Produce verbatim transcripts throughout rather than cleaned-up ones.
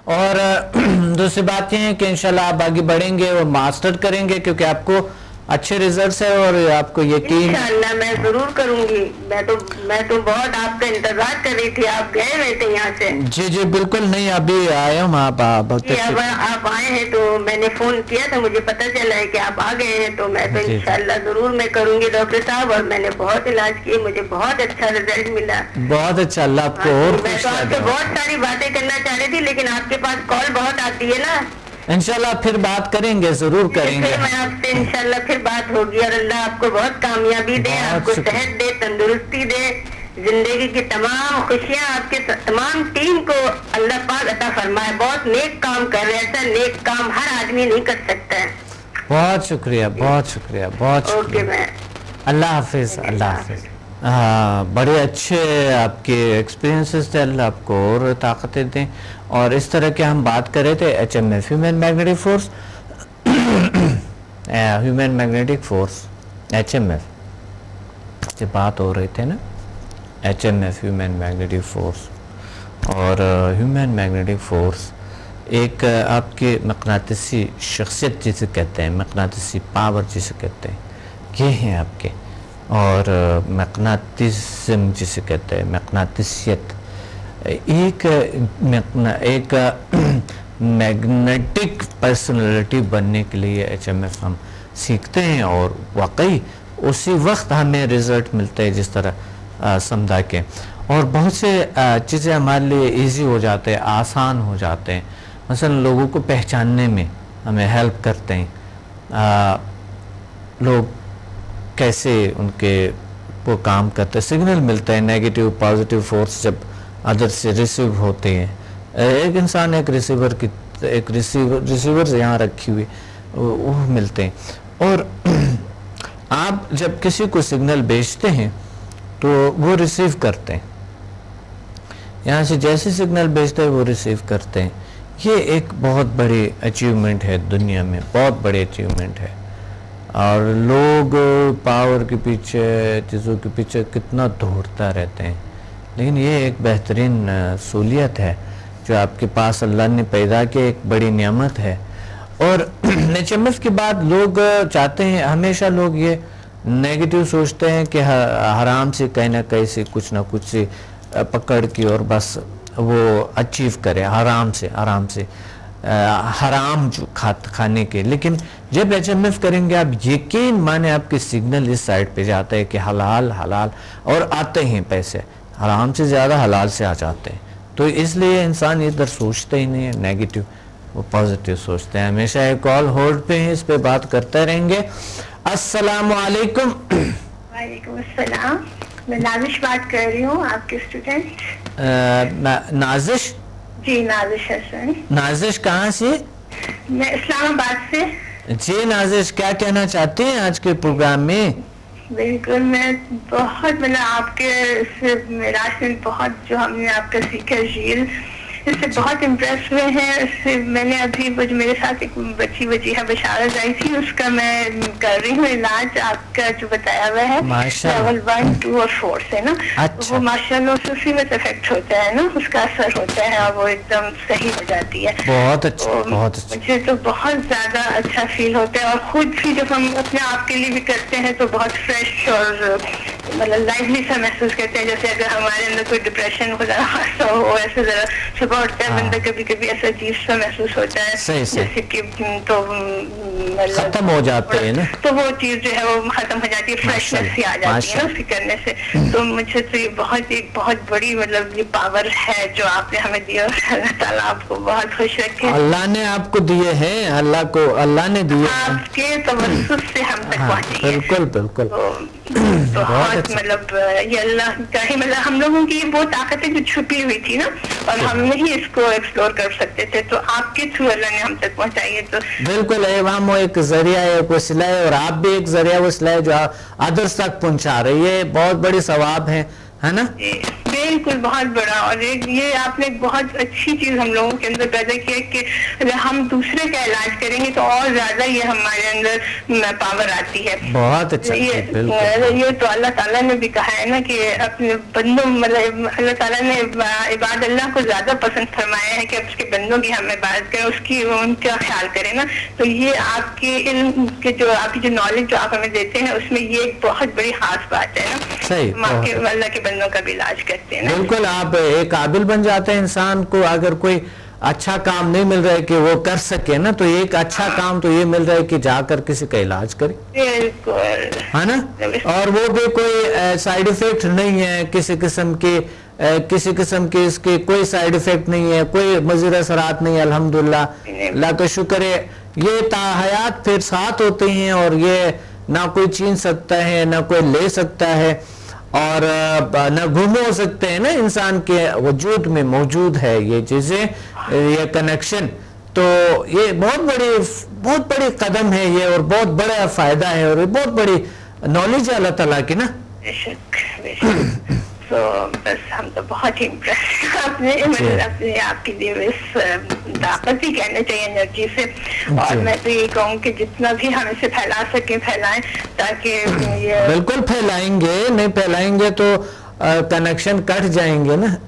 اور دوسری بات یہ ہے کہ انشاءاللہ آپ آگے بڑھیں گے اور ماسٹر کریں گے، کیونکہ آپ کو اچھے ریزلٹس ہے اور آپ کو یقین انشاءاللہ میں ضرور کروں گی. میں تو میں تو بہت آپ کا انتظار کر رہی تھی. آپ گئے ہوئے تھے یہاں سے؟ جی جی بالکل نہیں، ابھی آئے ہوں آپ بہت جی اب آپ آئے ہیں تو میں نے فون کیا تھا، مجھے پتہ چلا ہے کہ آپ آ گئے ہیں، تو میں تو انشاءاللہ ضرور میں کروں گی ڈاکٹر صاحب. اور میں نے بہت علاج کیے، مجھے بہت اچھا رزلٹ ملا. بہت اچھا، اللہ آپ کو اور میں تو آپ سے بہت ساری باتیں کرنا چاہ رہی تھی، لیکن آپ کے پاس کال بہت آتی ہے نا. انشاءاللہ پھر بات کریں گے، ضرور کریں گے. میں آپ سے انشاءاللہ پھر بات ہوگی. اور اللہ آپ کو بہت کامیابی دے، آپ کو صحت دے، تندرستی دے، زندگی کی تمام خوشیاں آپ کے تمام ٹیم کو اللہ پاک عطا فرمائے. بہت نیک کام کر رہے ہیں، ایسا نیک کام ہر آدمی نہیں کر سکتا ہے. بہت شکریہ، بہت شکریہ، بہت شکریہ. اللہ حافظ، اللہ حافظ. ہاں بڑے اچھے آپ کے ایکسپیرینسز تھے، اللہ آپ کو اور طاقتیں دیں. اور اس طرح کے ہم بات کر رہے تھے H M F, human magnetic force. Human magnetic force H M F سے بات ہو رہی تھے نا، H M F human magnetic force. اور ہیومن میگنیٹک فورس ایک آپ کے مقناطیسی شخصیت جسے کہتے ہیں، مقناطیسی پاور جسے کہتے ہیں، یہ ہیں آپ کے. اور مقناطیسم جسے کہتے ہیں، مقناطیسیت، ایک ایک میگنیٹک پرسنالٹی بننے کے لیے ایچ ایم ایف ہم سیکھتے ہیں. اور واقعی اسی وقت ہمیں رزلٹ ملتے ہیں جس طرح سمجھا کے. اور بہت سے چیزیں ہمارے لیے ایزی ہو جاتے ہیں، آسان ہو جاتے ہیں. مثلا لوگوں کو پہچاننے میں ہمیں ہیلپ کرتے ہیں. لوگ کیسے ان کے وہ کام کرتے ہیں، سگنل ملتا ہے نیگیٹو پازیٹیو فورس جب ادر سے ریسیو ہوتے ہیں. ایک انسان ایک ریسیور کی ایک ریسیور ریسیور یہاں رکھی ہوئی وہ ملتے ہیں. اور آپ جب کسی کو سگنل بھیجتے ہیں تو وہ ریسیو کرتے ہیں، یہاں سے جیسے سگنل بھیجتے ہیں وہ ریسیو کرتے ہیں. یہ ایک بہت بڑی اچیومنٹ ہے دنیا میں، بہت بڑی اچیومنٹ ہے. اور لوگ پاور کے پیچھے، چیزوں کے پیچھے کتنا دوڑتا رہتے ہیں، لیکن یہ ایک بہترین سہولیت ہے جو آپ کے پاس اللہ نے پیدا کی، ایک بڑی نعمت ہے. اور ایچ ایم ایف کے بعد لوگ چاہتے ہیں، ہمیشہ لوگ یہ نیگیٹو سوچتے ہیں کہ حرام سے کہیں نہ کہیں سے کچھ نہ کچھ سے پکڑ کی اور بس وہ اچیو کرے حرام سے حرام سے حرام جو کھانے کے. لیکن جب ایچ ایم ایف کریں گے آپ یقین مانے آپ کے سگنل اس سائڈ پہ جاتے ہیں کہ حلال حلال، اور آتے ہیں پیسے حرام سے زیادہ حلال سے آ جاتے ہیں. تو اس لیے انسان ادھر سوچتے ہی نہیں ہے نیگیٹو، وہ پازیٹیو سوچتے ہیں. ہمیشہ ایک کال ہولڈ پہ ہیں، اس پہ بات کرتے رہیں گے. السلام علیکم. وعلیکم السلام. میں نازش بات کر رہی ہوں، آپ کے اسٹوڈنٹ. نازش؟ جی نازش حسن. نازش کہاں سے؟ میں اسلام آباد سے. جی نازش، کیا کہنا چاہتے ہیں آج کے پروگرام میں؟ بالکل، میں بہت مطلب آپ کے میراث میں بہت جو ہم نے آپ کا سیکھا جیل، اس سے بہت امپریس ہوئے ہیں. اس سے میں نے ابھی میرے ساتھ ایک بچی وجیحہ بشارت آئی تھی، اس کا میں کر رہی ہوں علاج. آپ کا جو بتایا ہوا ہے لیول ون ٹو اور فور سے نا، وہ ماشاء اللہ سے اسی میں افیکٹ ہوتا ہے نا، اس کا اثر ہوتا ہے اور وہ ایک دم صحیح ہو جاتی ہے. بہت اچھا، بہت اچھا. مجھے تو بہت زیادہ اچھا فیل ہوتا ہے. اور خود بھی جب ہم اپنے آپ کے لیے بھی کرتے ہیں تو بہت فریش اور مطلب لائولی سا محسوس کرتے ہیں، جیسے اگر ہمارے اندر کوئی ڈپریشن ہو خاصا ہو، ایسے ذرا صبح اٹھتا ہے بندہ کبھی کبھی ایسا عجیب سا محسوس ہوتا ہے جیسے کہ تو ختم ہو جاتے ہیں نا، تو وہ چیز جو ہے وہ ختم ہو جاتی ہے، فریشنس سی آ جاتی ہے نا اس کے کرنے سے. تو مجھے تو یہ بہت ایک بہت بڑی مطلب یہ پاور ہے جو آپ نے ہمیں دیا. اللہ تعالیٰ آپ کو بہت خوش رکھے. اللہ نے آپ کو دیے ہیں، اللہ کو اللہ نے دیے، آپ کے توسط سے ہم تک پہنچی. بالکل بالکل. بہت مطلب یہ اللہ کا ہی مطلب ہم لوگوں کی وہ طاقتیں جو چھپی ہوئی تھی نا، اور ہم نہیں اس کو ایکسپلور کر سکتے تھے، تو آپ کے تھرو اللہ نے ہم تک پہنچائی ہے. تو بالکل ہم ایک ذریعہ ہے، ایک وسیلہ ہے، اور آپ بھی ایک ذریعہ وسیلہ ہے جو ادرس تک پہنچا رہی ہے. بہت بڑی ثواب ہے ہے نا. بے بالکل بہت بڑا. اور یہ آپ نے بہت اچھی چیز ہم لوگوں کے اندر پیدا کی ہے کہ اگر ہم دوسرے کا علاج کریں گے تو اور زیادہ یہ ہمارے اندر پاور آتی ہے. بہت اچھا. یہ تو اللہ تعالیٰ نے بھی کہا ہے نا کہ اپنے بندوں مطلب اللہ تعالیٰ نے عباد اللہ کو زیادہ پسند فرمایا ہے کہ اس کے بندوں کی ہم عبادت کریں, اس کی ان کا خیال کریں نا. تو یہ آپ کے علم کے جو آپ کی جو نالج جو آپ ہمیں دیتے ہیں اس میں یہ ایک بہت بڑی خاص بات ہے نا. صحیح, ہم کے اللہ کے بندوں کا بھی علاج کرتے ہیں. بالکل, آپ ایک قابل بن جاتے ہیں. انسان کو اگر کوئی اچھا کام نہیں مل رہا ہے کہ وہ کر سکے نا, تو ایک اچھا کام تو یہ مل رہا ہے کہ جا کر کسی کا علاج کرے. بالکل ہے نا, اور وہ بھی کوئی سائیڈ ایفیکٹ نہیں ہے کسی قسم کے, کسی قسم کے اس کے کوئی سائیڈ ایفیکٹ نہیں ہے, کوئی مضر اثرات نہیں ہے. الحمدللہ, اللہ کا شکر ہے. یہ تا حیات پھر ساتھ ہوتے ہیں اور یہ نہ کوئی چھین سکتا ہے نہ کوئی لے سکتا ہے اور نہ گم ہو سکتے ہیں نا. انسان کے وجود میں موجود ہے یہ چیزیں, یہ کنیکشن. تو یہ بہت بڑی بہت بڑی قدم ہے یہ, اور بہت بڑا فائدہ ہے, اور بہت بڑی نالج ہے اللہ تعالیٰ کی نا. بے شک بے شک. تو بس ہم تو بہت ہی امپریس اپنے اپنے آپ کی دی اس طاقت ہی کہنا چاہیے, انرجی سے. اور میں تو یہ کہوں کہ جتنا بھی ہم اسے پھیلا سکیں پھیلائیں, تاکہ یہ بالکل پھیلائیں گے, نہیں پھیلائیں گے تو کنیکشن کٹ جائیں گے نا.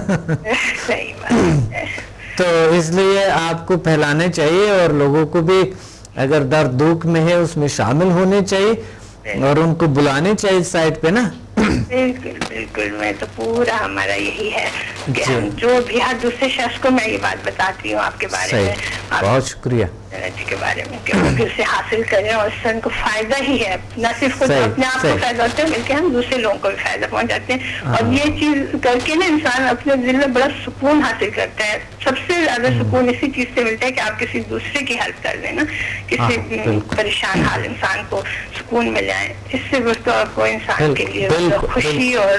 صحیح بات ہے. تو اس لیے آپ کو پھیلانے چاہیے, اور لوگوں کو بھی اگر درد دکھ میں ہے اس میں شامل ہونے چاہیے, اور ان کو بلانے چاہیے اس سائٹ پہ نا. بالکل بالکل, میں تو پورا ہمارا یہی ہے کہ ہم جو بھی ہر دوسرے شخص کو میں یہ بات بتاتی ہوں آپ کے بارے میں, بہت شکریہ جی کے بارے میں, کہ وہ بھی اسے حاصل کریں اور اس سے ان کو فائدہ ہی ہے. نہ صرف خود اپنے آپ کو فائدہ ہوتا ہے بلکہ ہم دوسرے لوگوں کو بھی فائدہ پہنچاتے ہیں. اور یہ چیز کر کے نا انسان اپنے دل میں بڑا سکون حاصل کرتا ہے. سب سے زیادہ سکون اسی چیز سے ملتا ہے کہ آپ کسی دوسرے کی ہیلپ کر دیں نا, کسی پریشان حال انسان کو سکون مل جائے. اس سے بس تو کوئی انسان کے لیے خوشی اور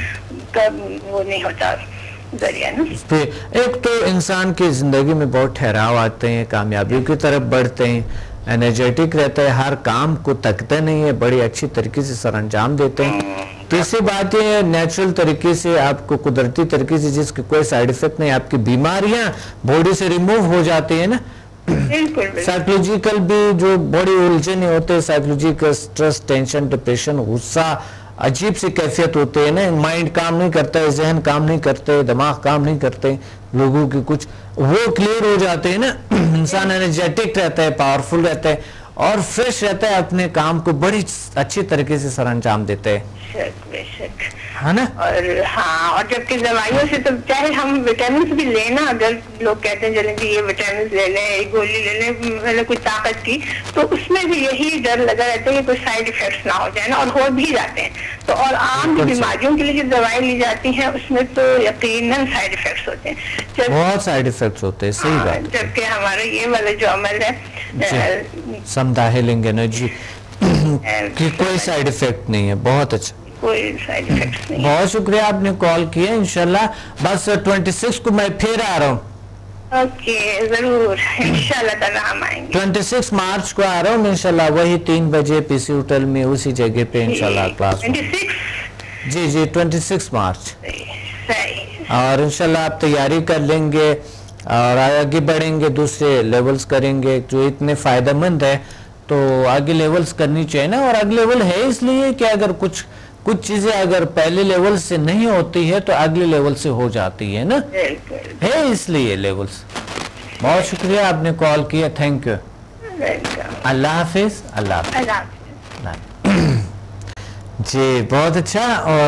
وہ نہیں ہوتا ذریعہ نا. ایک تو انسان کی زندگی میں بہت ٹھہراؤ آتے ہیں, کامیابی کی طرف بڑھتے ہیں, انرجیٹک رہتا ہے, ہر کام کو تکتے نہیں ہے, بڑی اچھی طریقے سے سر انجام دیتے ہیں. تیسری بات یہ ہے نیچرل طریقے سے آپ کو, قدرتی طریقے سے, جس کی کوئی سائیڈ ایفیکٹ نہیں, آپ کی بیماریاں باڈی سے ریموو ہو جاتی ہیں نا. سائیکولوجیکل بھی جو بڑی الجھن ہوتے ہیں, سائیکولوجیکل سٹریس, ٹینشن, ڈپریشن, غصہ, عجیب سی کیفیت ہوتے ہیں نا. مائنڈ کام نہیں کرتا ہے, ذہن کام نہیں کرتے, دماغ کام نہیں کرتے لوگوں کی, کچھ وہ کلیئر ہو جاتے ہیں نا. انسان انرجیٹک رہتا ہے, پاورفل رہتا ہے, اور فریش رہتا ہے, اپنے کام کو بڑی اچھی طریقے سے سر انجام دیتا ہے. بے شک ہے نا. اور ہاں, اور جبکہ دوائیوں سے تو چاہے ہم وٹامنس بھی لینا, اگر لوگ کہتے ہیں چلیں جی یہ وٹامنس لے لیں, یہ گولی لے لیں, مطلب کوئی طاقت کی, تو اس میں بھی یہی ڈر لگا رہتا ہے کہ کوئی سائیڈ ایفیکٹس نہ ہو جائے نا, اور ہو بھی جاتے ہیں. تو اور عام بیماریوں کے لیے جو دوائی لی جاتی ہیں اس میں تو یقیناً سائیڈ ایفیکٹس ہوتے ہیں, بہت سائیڈ ایفیکٹس ہوتے ہیں. صحیح بات. جبکہ ہمارا یہ والا جو عمل ہے سمدھا ہیلنگ انرجی کی کوئی سائیڈ ایفیکٹ نہیں ہے. بہت اچھا, کوئی سائیڈ ایفیکٹس نہیں. بہت شکریہ آپ نے کال کیا. انشاءاللہ بس ٹوینٹی سکس کو میں پھر آ رہا ہوں. اوکے, ضرور, انشاءاللہ تعالیٰ ہم آئیں گے. ٹوینٹی سکس مارچ کو آ رہا ہوں انشاءاللہ, وہی تین بجے پی سی ہوٹل میں, اسی جگہ پہ انشاءاللہ کلاس. جی جی ٹوینٹی سکس مارچ. اور انشاءاللہ آپ تیاری کر لیں گے اور آگے بڑھیں گے, دوسرے لیولز کریں گے جو اتنے فائدہ مند ہے. تو آگے لیولز کرنی چاہیے نا, اور آگے لیول ہے اس لیے کہ اگر کچھ کچھ چیزیں اگر پہلے لیول سے نہیں ہوتی ہے تو اگلے لیول سے ہو جاتی ہے نا, ہے اس لیے لیولز. بہت شکریہ آپ نے کال کیا, تھینک یو. اللہ حافظ. اللہ حافظ. جی بہت اچھا.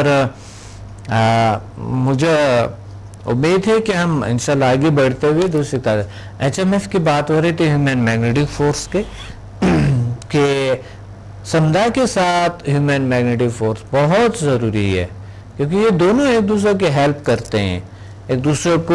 اور مجھے امید ہے کہ ہم انشاءاللہ آگے بڑھتے ہوئے دوسری طرح ایچ ایم ایف کی بات ہو رہی تھی, ہیومن میگنیٹک فورس کے, کہ سمدھا کے ساتھ ہیومن میگنیٹک فورس بہت ضروری ہے, کیونکہ یہ دونوں ایک دوسرے کی ہیلپ کرتے ہیں, ایک دوسرے کو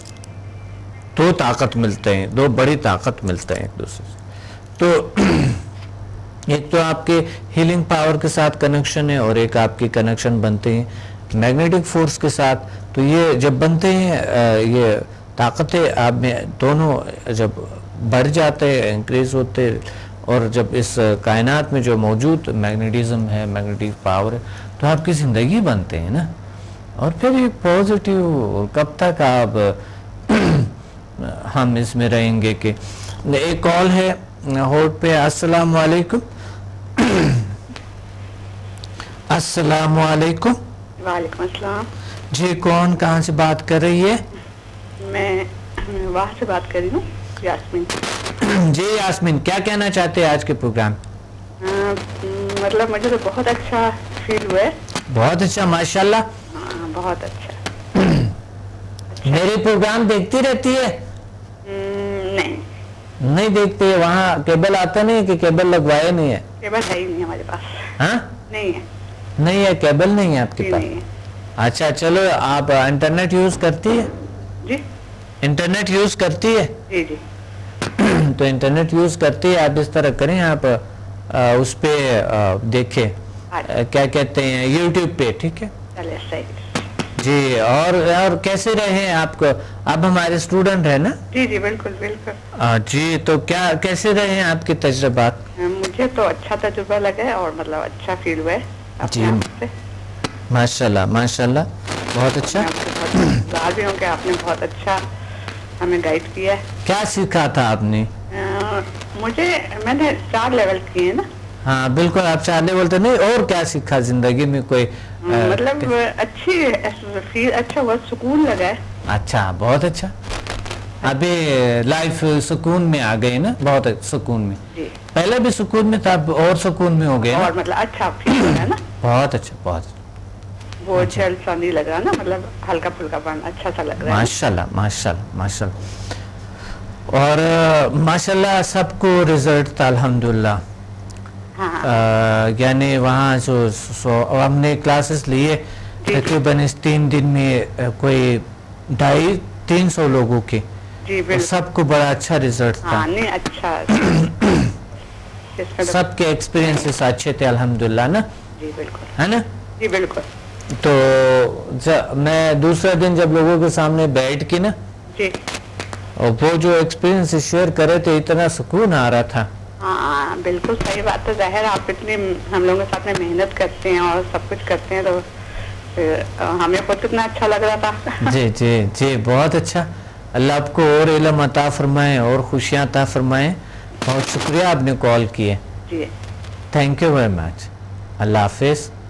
دو طاقت ملتے ہیں, دو بڑی طاقت ملتے ہیں ایک دوسرے سے. تو ایک تو آپ کے ہیلنگ پاور کے ساتھ کنیکشن ہے, اور ایک آپ کی کنیکشن بنتے ہیں میگنیٹک فورس کے ساتھ. تو یہ جب بنتے ہیں, یہ طاقتیں آپ میں دونوں جب بڑھ جاتے ہیں, انکریز ہوتے, اور جب اس کائنات میں جو موجود میگنیٹزم ہے, میگنیٹک پاور ہے, تو آپ کی زندگی بنتے ہیں نا. اور پھر یہ پازیٹیو کب تک آپ ہم اس میں رہیں گے کہ ایک کال ہے ہولڈ پہ. السلام علیکم. السلام علیکم. وعلیکم السلام. جی کون کہاں سے بات کر رہی ہے؟ میں وہاں سے بات کر رہی ہوں, یاسمین. جی یاسمین, کیا کہنا چاہتے ہیں آج کے پروگرام؟ مطلب مجھے تو بہت اچھا فیل ہوا ہے. بہت اچھا, ماشاءاللہ. ہاں بہت اچھا. میرے پروگرام دیکھتی رہتی ہے؟ نہیں نہیں دیکھتے. وہاں کیبل آتا نہیں کہ کیبل لگوائے نہیں ہے؟ کیبل ہے ہی نہیں ہمارے پاس. ہاں نہیں ہے. نہیں ہے, کیبل نہیں ہے آپ کے پاس. اچھا چلو, آپ انٹرنیٹ یوز کرتی ہے؟ جی انٹرنیٹ یوز کرتی ہے؟ جی جی. تو انٹرنیٹ یوز کرتی ہے, آپ اس طرح کریں, آپ اس پہ دیکھیں کیا کہتے ہیں یوٹیوب پہ, ٹھیک ہے؟ چلے صحیح. جی. اور اور کیسے رہے آپ کو, آپ ہمارے اسٹوڈنٹ ہیں نا؟ جی جی بالکل بالکل. جی تو کیا کیسے رہے ہیں آپ کے تجربات؟ مجھے تو اچھا تجربہ لگا ہے اور مطلب اچھا فیل ہوا ہے. جی ماشاء اللہ ماشاء اللہ, بہت اچھا. راضی ہوں کہ آپ نے بہت اچھا ہمیں گائیڈ کیا ہے. کیا سیکھا تھا آپ نے؟ مجھے میں نے چار لیول کیے ہیں نا. ہاں بالکل, آپ چار لیول تو نہیں, اور کیا سیکھا زندگی میں کوئی مطلب اچھی فیل, اچھا بہت سکون لگا ہے. اچھا بہت اچھا. ابھی لائف سکون میں آ گئی نا, بہت سکون میں. جی پہلے بھی سکون میں تھا, اور سکون میں ہو گیا, اور مطلب اچھا فیل ہو رہا ہے نا. بہت اچھا بہت. وہ چل سا نہیں لگ رہا نا, مطلب ہلکا پھلکا پن اچھا سا لگ رہا ہے. ماشاءاللہ ماشاءاللہ ماشاءاللہ. اور ماشاءاللہ سب کو رزلٹ تھا الحمدللہ. یعنی وہاں جو ہم نے کلاسز لیے تقریباً اس تین دن میں کوئی ڈھائی تین سو لوگوں کے, سب کو بڑا اچھا رزلٹ تھا. سب کے ایکسپیرینسز اچھے تھے الحمدللہ نا. جی بالکل, ہے نا. جی بالکل. تو میں دوسرے دن جب لوگوں کے سامنے بیٹھ کے نا, جی اور وہ جو ایکسپیرینس شیئر کرے تھے, اتنا سکون آ رہا تھا. ہاں بالکل صحیح بات ہے. ظاہر آپ اتنی ہم لوگوں کے ساتھ میں محنت کرتے ہیں اور سب کچھ کرتے ہیں, تو ہمیں خود کتنا اچھا لگ رہا تھا. جی جی جی بہت اچھا. اللہ آپ کو اور علم عطا فرمائے اور خوشیاں عطا فرمائے. بہت شکریہ آپ نے کال کیے. جی تھینک یو ویری مچ. اللہ حافظ.